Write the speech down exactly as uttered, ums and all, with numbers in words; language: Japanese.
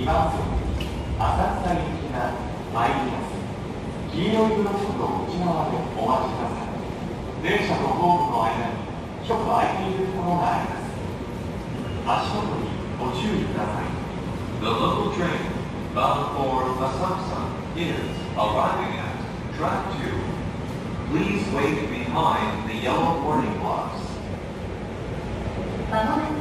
番線、浅草行きが参ります。黄色いブロックの内側でお待ちください。電車とホームの間にちょっと空いているところがあります。足元にご注意ください。The local train bound for Asakusa is arriving at track two. Please wait behind the yellow warning blocks. まもなく